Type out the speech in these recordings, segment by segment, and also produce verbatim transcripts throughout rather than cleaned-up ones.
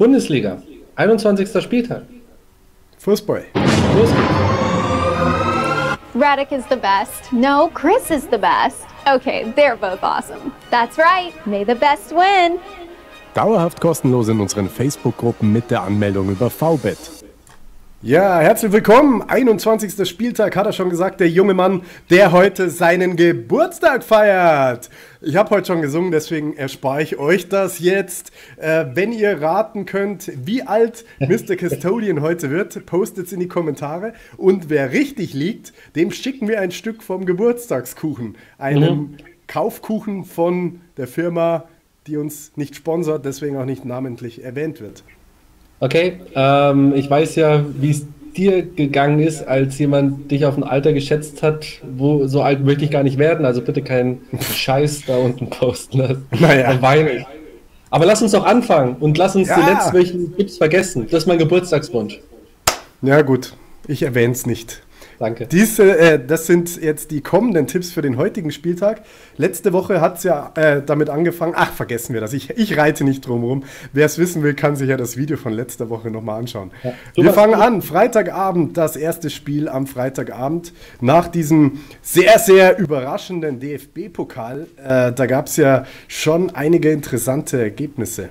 Bundesliga, einundzwanzigster Spieltag. Fußball. Los geht's. Radek is the best. No, Chris is the best. Okay, they're both awesome. That's right. May the best win. Dauerhaft kostenlos in unseren Facebook-Gruppen mit der Anmeldung über VBet. Ja, herzlich willkommen. einundzwanzigster Spieltag, hat er schon gesagt, der junge Mann, der heute seinen Geburtstag feiert. Ich habe heute schon gesungen, deswegen erspare ich euch das jetzt. Äh, wenn ihr raten könnt, wie alt Mister Custodian heute wird, postet es in die Kommentare. Und wer richtig liegt, dem schicken wir ein Stück vom Geburtstagskuchen. Einen mhm. Kaufkuchen von der Firma, die uns nicht sponsert, deswegen auch nicht namentlich erwähnt wird. Okay, ähm, ich weiß ja, wie es dir gegangen ist, als jemand dich auf ein Alter geschätzt hat, wo so alt möchte ich gar nicht werden, also bitte keinen Scheiß da unten posten. Naja. Dann weine ich. Aber lass uns doch anfangen und lass uns ja. die letzten Tipps vergessen. Das ist mein Geburtstagswunsch. Ja gut, ich erwähne es nicht. Danke. Diese, äh, das sind jetzt die kommenden Tipps für den heutigen Spieltag. Letzte Woche hat es ja äh, damit angefangen. Ach, vergessen wir das. Ich, ich reite nicht drum rum. Wer es wissen will, kann sich ja das Video von letzter Woche nochmal anschauen. Ja, wir fangen an. Freitagabend, das erste Spiel am Freitagabend. Nach diesem sehr, sehr überraschenden D F B-Pokal. Äh, da gab es ja schon einige interessante Ergebnisse.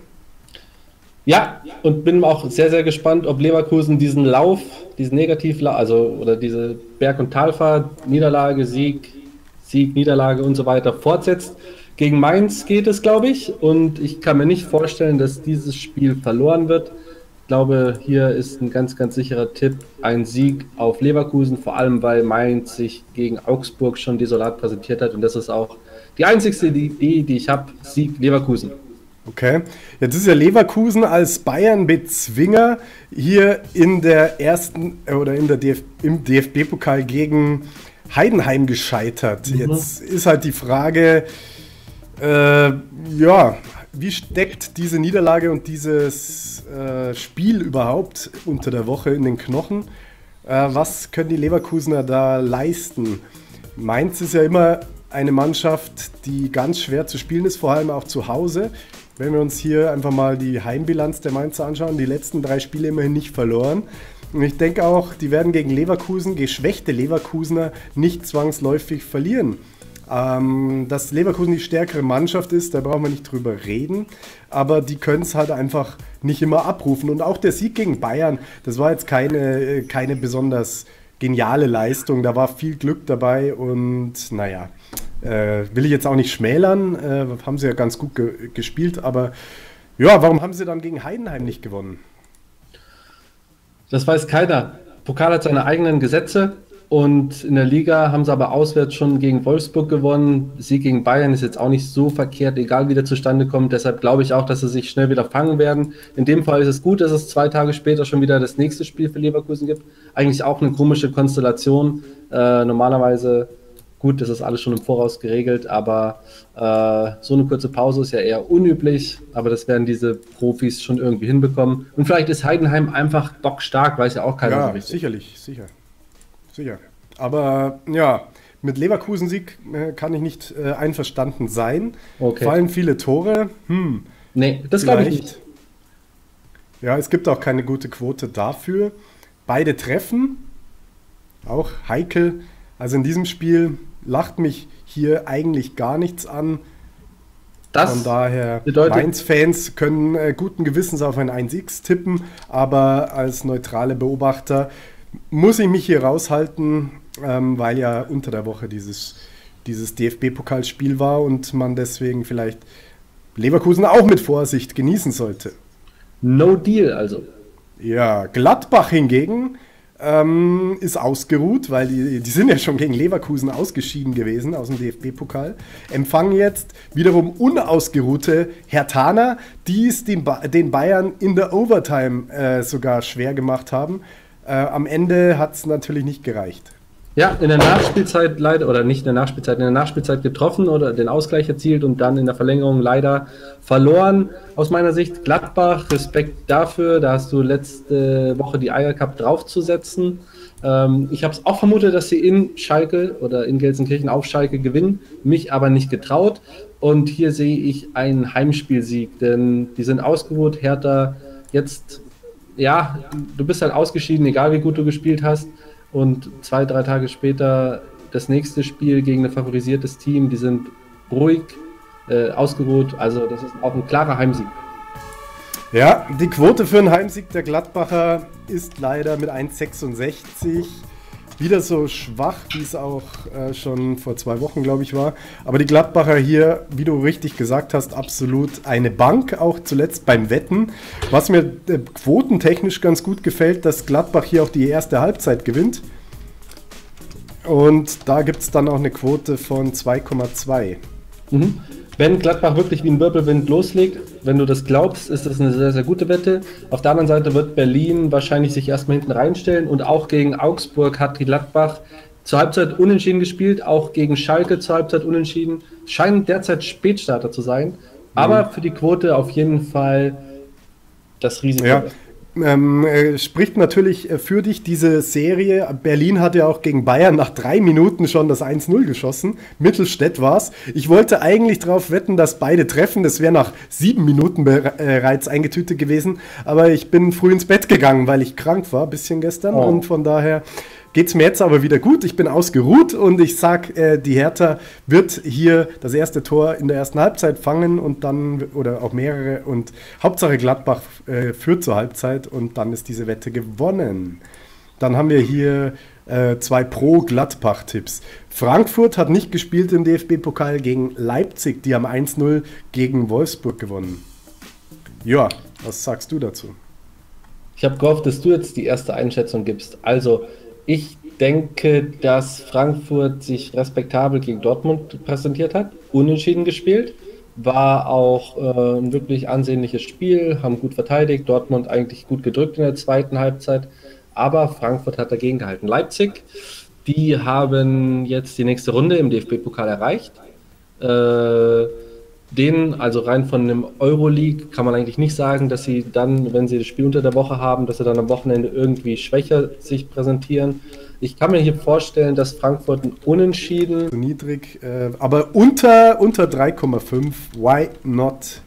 Ja, und bin auch sehr, sehr gespannt, ob Leverkusen diesen Lauf, diesen Negativlauf, also oder diese Berg- und Talfahrt, Niederlage, Sieg, Sieg, Niederlage und so weiter fortsetzt. Gegen Mainz geht es, glaube ich, und ich kann mir nicht vorstellen, dass dieses Spiel verloren wird. Ich glaube, hier ist ein ganz, ganz sicherer Tipp, ein Sieg auf Leverkusen, vor allem weil Mainz sich gegen Augsburg schon desolat präsentiert hat und das ist auch die einzigste Idee, die ich habe, Sieg Leverkusen. Okay, jetzt ist ja Leverkusen als Bayern-Bezwinger hier in der ersten oder in der DF, im D F B-Pokal gegen Heidenheim gescheitert. Mhm. Jetzt ist halt die Frage, äh, ja, wie steckt diese Niederlage und dieses äh, Spiel überhaupt unter der Woche in den Knochen? Äh, was können die Leverkusener da leisten? Mainz ist ja immer eine Mannschaft, die ganz schwer zu spielen ist, vor allem auch zu Hause. Wenn wir uns hier einfach mal die Heimbilanz der Mainzer anschauen, die letzten drei Spiele immerhin nicht verloren. Und ich denke auch, die werden gegen Leverkusen, geschwächte Leverkusener, nicht zwangsläufig verlieren. Ähm, dass Leverkusen die stärkere Mannschaft ist, da brauchen wir nicht drüber reden. Aber die können es halt einfach nicht immer abrufen. Und auch der Sieg gegen Bayern, das war jetzt keine, keine besonders geniale Leistung. Da war viel Glück dabei und naja, äh, will ich jetzt auch nicht schmälern. Äh, haben sie ja ganz gut ge- gespielt. Aber ja, warum haben sie dann gegen Heidenheim nicht gewonnen? Das weiß keiner. Pokal hat seine eigenen Gesetze und in der Liga haben sie aber auswärts schon gegen Wolfsburg gewonnen. Sieg gegen Bayern ist jetzt auch nicht so verkehrt, egal wie der zustande kommt. Deshalb glaube ich auch, dass sie sich schnell wieder fangen werden. In dem Fall ist es gut, dass es zwei Tage später schon wieder das nächste Spiel für Leverkusen gibt. Eigentlich auch eine komische Konstellation. Äh, normalerweise, gut, das ist alles schon im Voraus geregelt, aber äh, so eine kurze Pause ist ja eher unüblich. Aber das werden diese Profis schon irgendwie hinbekommen. Und vielleicht ist Heidenheim einfach bockstark, weiß ja auch keiner ja, so richtig. Sicherlich, sicher. Sicher. Aber ja, mit Leverkusen-Sieg äh, kann ich nicht äh, einverstanden sein. Okay. Fallen viele Tore. Hm, nee, das glaube ich nicht. Ja, es gibt auch keine gute Quote dafür. Beide treffen, auch heikel. Also in diesem Spiel lacht mich hier eigentlich gar nichts an. Das Von daher, bedeutet, Mainz-Fans können äh, guten Gewissens auf ein eins x tippen, aber als neutrale Beobachter muss ich mich hier raushalten, ähm, weil ja unter der Woche dieses, dieses D F B-Pokalspiel war und man deswegen vielleicht Leverkusen auch mit Vorsicht genießen sollte. No deal also. Ja, Gladbach hingegen ähm, ist ausgeruht, weil die, die sind ja schon gegen Leverkusen ausgeschieden gewesen aus dem D F B-Pokal. Empfangen jetzt wiederum unausgeruhte Herthaner, die es den, ba- den Bayern in der Overtime äh, sogar schwer gemacht haben. Äh, am Ende hat es natürlich nicht gereicht. Ja, in der Nachspielzeit leider, oder nicht in der Nachspielzeit, in der Nachspielzeit getroffen oder den Ausgleich erzielt und dann in der Verlängerung leider verloren. Aus meiner Sicht Gladbach, Respekt dafür, da hast du letzte Woche die Eier gehabt draufzusetzen. Ähm, ich habe es auch vermutet, dass sie in Schalke oder in Gelsenkirchen auf Schalke gewinnen, mich aber nicht getraut. Und hier sehe ich einen Heimspielsieg, denn die sind ausgeruht, Hertha jetzt, ja, du bist halt ausgeschieden, egal wie gut du gespielt hast. Und zwei, drei Tage später das nächste Spiel gegen ein favorisiertes Team, die sind ruhig, äh, ausgeruht. Also das ist auch ein klarer Heimsieg. Ja, die Quote für einen Heimsieg der Gladbacher ist leider mit eins Komma sechsundsechzig wieder so schwach, wie es auch äh, schon vor zwei Wochen, glaube ich, war. Aber die Gladbacher hier, wie du richtig gesagt hast, absolut eine Bank, auch zuletzt beim Wetten. Was mir äh, quotentechnisch ganz gut gefällt, dass Gladbach hier auch die erste Halbzeit gewinnt. Und da gibt es dann auch eine Quote von zwei Komma zwei. Mhm. Wenn Gladbach wirklich wie ein Wirbelwind loslegt, wenn du das glaubst, ist das eine sehr, sehr gute Wette. Auf der anderen Seite wird Berlin wahrscheinlich sich erstmal hinten reinstellen und auch gegen Augsburg hat die Gladbach zur Halbzeit unentschieden gespielt, auch gegen Schalke zur Halbzeit unentschieden. Scheinen derzeit Spätstarter zu sein, aber für die Quote auf jeden Fall das Risiko. Ja. Ähm, äh, spricht natürlich äh, für dich diese Serie. Berlin hat ja auch gegen Bayern nach drei Minuten schon das eins null geschossen. Mittelstädt war's. Ich wollte eigentlich darauf wetten, dass beide treffen. Das wäre nach sieben Minuten bereits eingetütet gewesen. Aber ich bin früh ins Bett gegangen, weil ich krank war, ein bisschen gestern. Oh. Und von daher geht's mir jetzt aber wieder gut. Ich bin ausgeruht und ich sag, äh, die Hertha wird hier das erste Tor in der ersten Halbzeit fangen und dann, oder auch mehrere, und Hauptsache Gladbach äh, führt zur Halbzeit und dann ist diese Wette gewonnen. Dann haben wir hier äh, zwei Pro-Gladbach-Tipps. Frankfurt hat nicht gespielt im D F B-Pokal gegen Leipzig, die haben eins null gegen Wolfsburg gewonnen. Ja, was sagst du dazu? Ich habe gehofft, dass du jetzt die erste Einschätzung gibst. Also, ich denke, dass Frankfurt sich respektabel gegen Dortmund präsentiert hat, unentschieden gespielt, war auch äh, ein wirklich ansehnliches Spiel, haben gut verteidigt, Dortmund eigentlich gut gedrückt in der zweiten Halbzeit, aber Frankfurt hat dagegen gehalten. Leipzig, die haben jetzt die nächste Runde im D F B-Pokal erreicht. Äh, denen, also rein von einem Euroleague, kann man eigentlich nicht sagen, dass sie dann, wenn sie das Spiel unter der Woche haben, dass sie dann am Wochenende irgendwie schwächer sich präsentieren. Ich kann mir hier vorstellen, dass Frankfurt ein Unentschieden... So niedrig, äh, aber unter, unter drei Komma fünf, why not?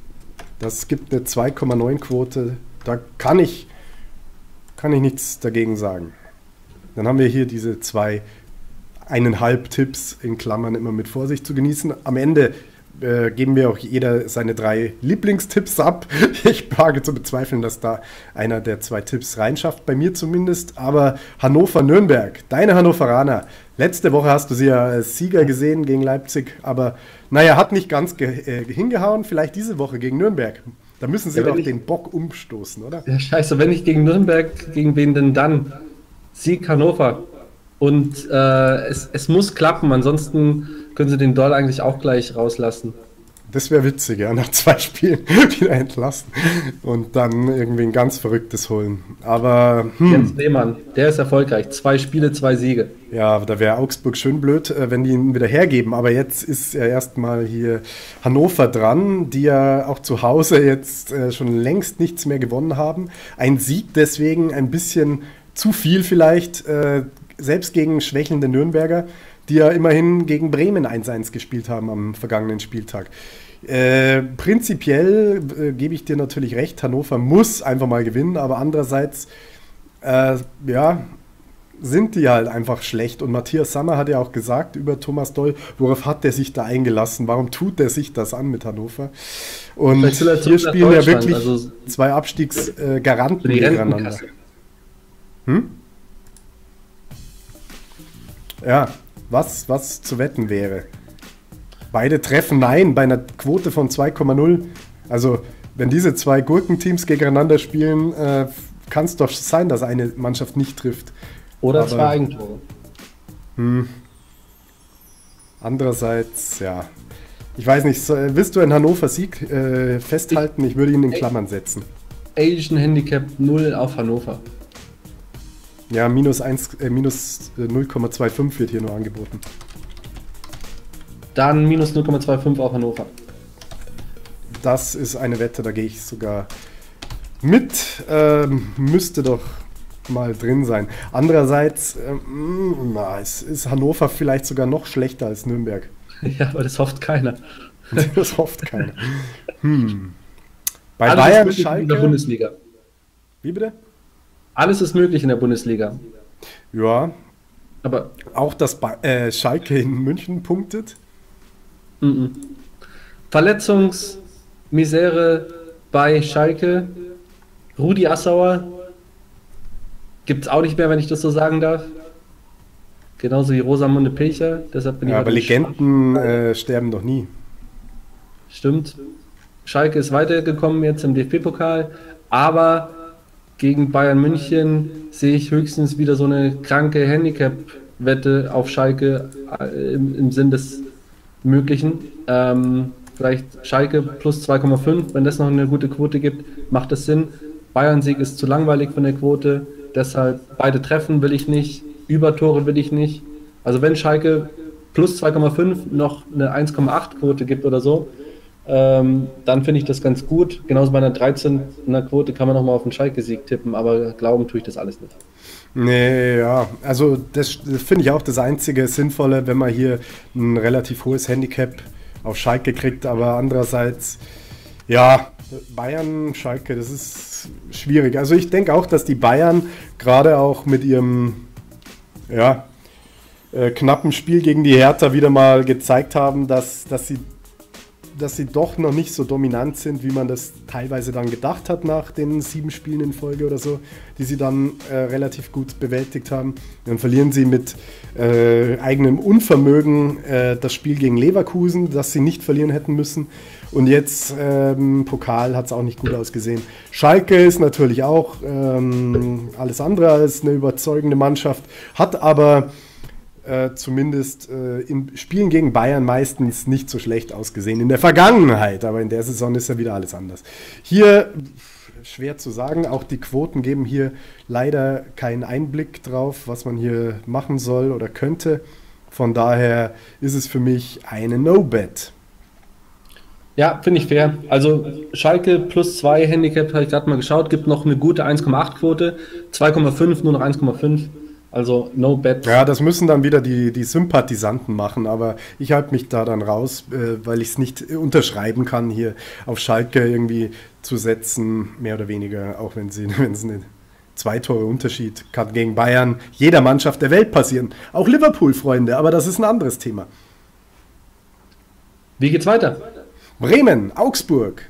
Das gibt eine zwei Komma neun Quote, da kann ich, kann ich nichts dagegen sagen. Dann haben wir hier diese zwei eineinhalb Tipps in Klammern immer mit Vorsicht zu genießen. Am Ende äh, geben wir auch jeder seine drei Lieblingstipps ab. Ich wage zu bezweifeln, dass da einer der zwei Tipps reinschafft, bei mir zumindest. Aber Hannover-Nürnberg, deine Hannoveraner. Letzte Woche hast du sie ja als Sieger gesehen gegen Leipzig, aber naja, hat nicht ganz äh, hingehauen. Vielleicht diese Woche gegen Nürnberg. Da müssen sie ja, doch ich, den Bock umstoßen, oder? Ja, scheiße, wenn nicht gegen Nürnberg, gegen wen denn dann? Sieg Hannover. Und äh, es, es muss klappen, ansonsten können sie den Doll eigentlich auch gleich rauslassen. Das wäre witzig, ja, nach zwei Spielen wieder entlassen und dann irgendwie ein ganz Verrücktes holen. Aber hm. Jens Lehmann, der ist erfolgreich. Zwei Spiele, zwei Siege. Ja, da wäre Augsburg schön blöd, wenn die ihn wieder hergeben. Aber jetzt ist ja erstmal hier Hannover dran, die ja auch zu Hause jetzt schon längst nichts mehr gewonnen haben. Ein Sieg deswegen ein bisschen zu viel vielleicht, selbst gegen schwächelnde Nürnberger, die ja immerhin gegen Bremen eins eins gespielt haben am vergangenen Spieltag. Äh, prinzipiell äh, gebe ich dir natürlich recht, Hannover muss einfach mal gewinnen, aber andererseits äh, ja, sind die halt einfach schlecht. Und Matthias Sammer hat ja auch gesagt über Thomas Doll, worauf hat der sich da eingelassen, warum tut der sich das an mit Hannover? Und hier spielen ja wirklich also zwei Abstiegsgaranten äh, gegeneinander. Hm? Ja, was, was zu wetten wäre. Beide treffen, nein, bei einer Quote von zwei Komma null. Also, wenn diese zwei Gurkenteams gegeneinander spielen, äh, kann es doch sein, dass eine Mannschaft nicht trifft. Oder Aber, zwei Eigentore. Hm. Andererseits, ja. Ich weiß nicht, so, willst du einen Hannover-Sieg äh, festhalten? Ich würde ihn in Klammern setzen. Asian Handicap null auf Hannover. Ja, minus, eins, äh, minus null Komma fünfundzwanzig wird hier nur angeboten. Dann minus null Komma fünfundzwanzig auf Hannover. Das ist eine Wette, da gehe ich sogar mit. Ähm, müsste doch mal drin sein. Andererseits ähm, na, es ist Hannover vielleicht sogar noch schlechter als Nürnberg. Ja, aber das hofft keiner. Das hofft keiner. Hm. Bei Alles Bayern, ist möglich Schalke. in der Bundesliga. Wie bitte? Alles ist möglich in der Bundesliga. Ja, Aber auch dass ba äh, Schalke in München punktet. mm-mm. Verletzungsmisere bei Schalke. Rudi Assauer gibt es auch nicht mehr, wenn ich das so sagen darf. Genauso wie Rosamunde Pilcher. Deshalb bin ich Ja, heute aber nicht Legenden äh, sterben doch nie. Stimmt. Schalke ist weitergekommen jetzt im D F B-Pokal, aber gegen Bayern München sehe ich höchstens wieder so eine kranke Handicap-Wette auf Schalke äh, im, im Sinn des Möglichen. Ähm, vielleicht Schalke plus zwei Komma fünf, wenn das noch eine gute Quote gibt, macht das Sinn. Bayern-Sieg ist zu langweilig von der Quote, deshalb beide Treffen will ich nicht, Übertore will ich nicht. Also wenn Schalke plus zwei Komma fünf noch eine eins Komma acht Quote gibt oder so, ähm, dann finde ich das ganz gut. Genauso bei einer dreizehner Quote kann man nochmal auf den Schalke-Sieg tippen, aber glauben tue ich das alles nicht. Nee, ja, also das, das finde ich auch das einzige Sinnvolle, wenn man hier ein relativ hohes Handicap auf Schalke kriegt, aber andererseits, ja, Bayern, Schalke, das ist schwierig. Also ich denke auch, dass die Bayern gerade auch mit ihrem, ja, äh, knappen Spiel gegen die Hertha wieder mal gezeigt haben, dass, dass sie dass sie doch noch nicht so dominant sind, wie man das teilweise dann gedacht hat nach den sieben Spielen in Folge oder so, die sie dann äh, relativ gut bewältigt haben. Dann verlieren sie mit äh, eigenem Unvermögen äh, das Spiel gegen Leverkusen, das sie nicht verlieren hätten müssen. Und jetzt ähm, Pokal hat es auch nicht gut ausgesehen. Schalke ist natürlich auch ähm, alles andere als eine überzeugende Mannschaft, hat aber Äh, zumindest äh, in Spielen gegen Bayern meistens nicht so schlecht ausgesehen. In der Vergangenheit, aber in der Saison ist ja wieder alles anders. Hier schwer zu sagen, auch die Quoten geben hier leider keinen Einblick drauf, was man hier machen soll oder könnte. Von daher ist es für mich eine No-Bet. Ja, finde ich fair. Also Schalke plus zwei Handicap, habe ich gerade mal geschaut, gibt noch eine gute eins Komma acht Quote, zwei Komma fünf, nur noch eins Komma fünf. Also no bet. Ja, das müssen dann wieder die, die Sympathisanten machen, aber ich halte mich da dann raus, äh, weil ich es nicht unterschreiben kann, hier auf Schalke irgendwie zu setzen, mehr oder weniger, auch wenn sie, wenn es eine zwei Tore Unterschied kann gegen Bayern jeder Mannschaft der Welt passieren. Auch Liverpool, Freunde, aber das ist ein anderes Thema. Wie geht's weiter? Bremen, Augsburg.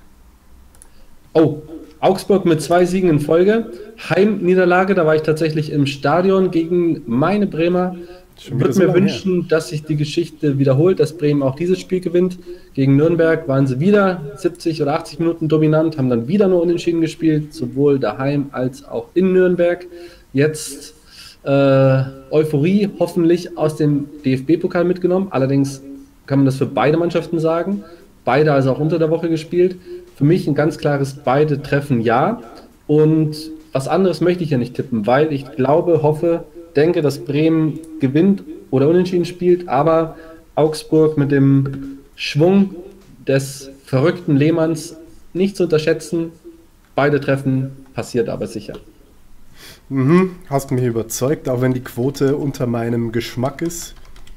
Oh, Augsburg mit zwei Siegen in Folge. Heimniederlage, da war ich tatsächlich im Stadion gegen meine Bremer. Ich würde so mir lange wünschen, her. dass sich die Geschichte wiederholt, dass Bremen auch dieses Spiel gewinnt. Gegen Nürnberg waren sie wieder siebzig oder achtzig Minuten dominant, haben dann wieder nur unentschieden gespielt, sowohl daheim als auch in Nürnberg. Jetzt äh, Euphorie hoffentlich aus dem D F B-Pokal mitgenommen. Allerdings kann man das für beide Mannschaften sagen. Beide also auch unter der Woche gespielt. Für mich ein ganz klares beide treffen ja. Und was anderes möchte ich ja nicht tippen, weil ich glaube, hoffe, denke, dass Bremen gewinnt oder unentschieden spielt, aber Augsburg mit dem Schwung des verrückten Lehmanns nicht zu unterschätzen. Beide Treffen passiert aber sicher. Mhm, hast mich überzeugt, auch wenn die Quote unter meinem Geschmack ist.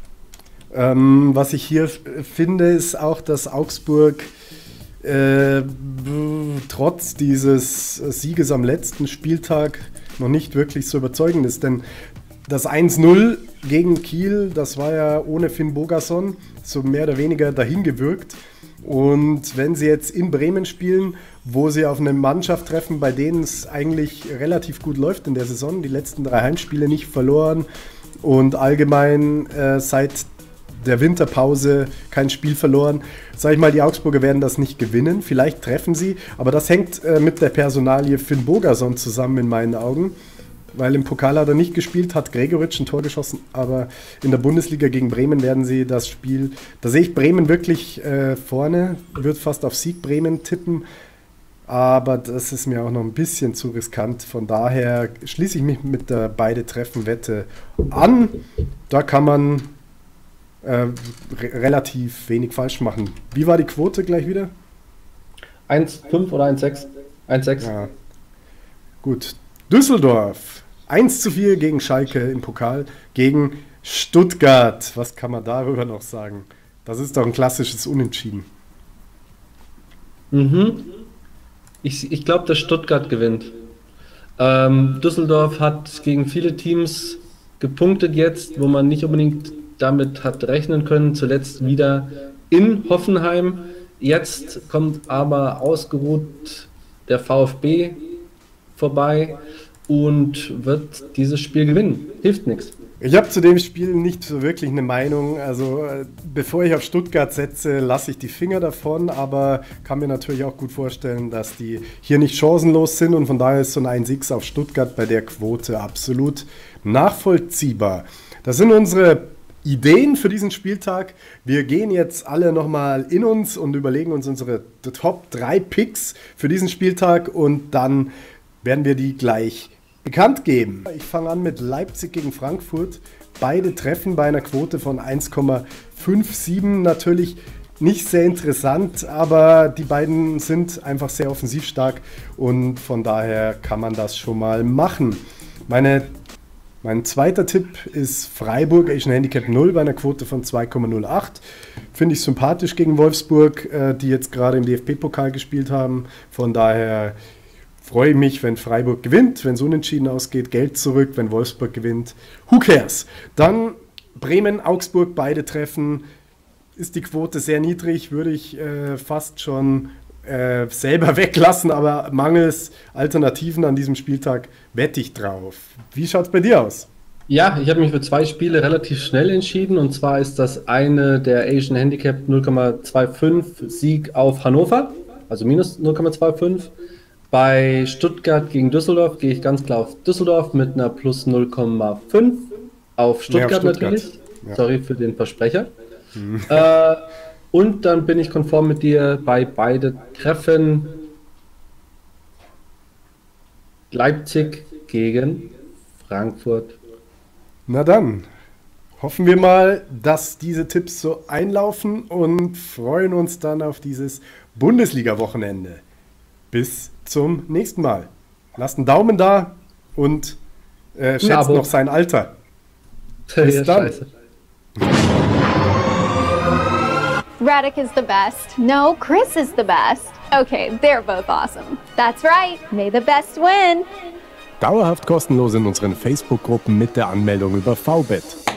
Ähm, was ich hier f- finde, ist auch, dass Augsburg äh, b- trotz dieses Sieges am letzten Spieltag noch nicht wirklich so überzeugend ist. Denn das eins null gegen Kiel, das war ja ohne Finn Bogason so mehr oder weniger dahingewürgt. Und wenn sie jetzt in Bremen spielen, wo sie auf eine Mannschaft treffen, bei denen es eigentlich relativ gut läuft in der Saison, die letzten drei Heimspiele nicht verloren und allgemein äh, seit der Winterpause kein Spiel verloren, sage ich mal, die Augsburger werden das nicht gewinnen, vielleicht treffen sie, aber das hängt äh, mit der Personalie Finn Bogason zusammen in meinen Augen, weil im Pokal hat er nicht gespielt, hat Gregoritsch ein Tor geschossen, aber in der Bundesliga gegen Bremen werden sie das Spiel, da sehe ich Bremen wirklich äh, vorne, würde fast auf Sieg Bremen tippen, aber das ist mir auch noch ein bisschen zu riskant, von daher schließe ich mich mit der Beide-Treffen-Wette an, da kann man äh, re- relativ wenig falsch machen. Wie war die Quote gleich wieder? eins Komma fünf oder eins Komma sechs? eins Komma sechs. Ja. Gut. Düsseldorf. eins zu vier gegen Schalke im Pokal. Gegen Stuttgart. Was kann man darüber noch sagen? Das ist doch ein klassisches Unentschieden. Mhm. Ich, ich glaube, dass Stuttgart gewinnt. Ähm, Düsseldorf hat gegen viele Teams gepunktet jetzt, wo man nicht unbedingt damit hat rechnen können. Zuletzt wieder in Hoffenheim. Jetzt kommt aber ausgeruht der VfB vorbei und wird dieses Spiel gewinnen. Hilft nichts. Ich habe zu dem Spiel nicht so wirklich eine Meinung. Also äh, bevor ich auf Stuttgart setze, lasse ich die Finger davon, aber kann mir natürlich auch gut vorstellen, dass die hier nicht chancenlos sind und von daher ist so ein eins X auf Stuttgart bei der Quote absolut nachvollziehbar. Das sind unsere Ideen für diesen Spieltag. Wir gehen jetzt alle nochmal in uns und überlegen uns unsere Top drei Picks für diesen Spieltag und dann werden wir die gleich bekannt geben. Ich fange an mit Leipzig gegen Frankfurt. Beide treffen bei einer Quote von eins Komma siebenundfünfzig. Natürlich nicht sehr interessant, aber die beiden sind einfach sehr offensiv stark und von daher kann man das schon mal machen. Meine, mein zweiter Tipp ist Freiburg, Asian Handicap null bei einer Quote von zwei Komma null acht. Finde ich sympathisch gegen Wolfsburg, die jetzt gerade im D F B-Pokal gespielt haben. Von daher freue ich mich, wenn Freiburg gewinnt, wenn es unentschieden ausgeht, Geld zurück, wenn Wolfsburg gewinnt. Who cares? Dann Bremen, Augsburg, beide treffen. Ist die Quote sehr niedrig, würde ich äh, fast schon äh, selber weglassen, aber mangels Alternativen an diesem Spieltag wette ich drauf. Wie schaut es bei dir aus? Ja, ich habe mich für zwei Spiele relativ schnell entschieden und zwar ist das eine der Asian Handicap null Komma fünfundzwanzig Sieg auf Hannover, also minus null Komma fünfundzwanzig. Bei Stuttgart gegen Düsseldorf gehe ich ganz klar auf Düsseldorf mit einer plus null Komma fünf. Auf Stuttgart, ja, auf Stuttgart. natürlich. Ja. Sorry für den Versprecher. Hm. Äh, und dann bin ich konform mit dir bei beide Treffen. Leipzig gegen Frankfurt. Na dann, hoffen wir mal, dass diese Tipps so einlaufen und freuen uns dann auf dieses Bundesliga-Wochenende. Bis zum nächsten Mal. Lasst einen Daumen da und äh, schätzt noch sein Alter. Bis ja, dann. Scheiße. Radek is the best. No, Chris is the best. Okay, they're both awesome. That's right. May the best win. Dauerhaft kostenlos in unseren Facebook-Gruppen mit der Anmeldung über V-Bet.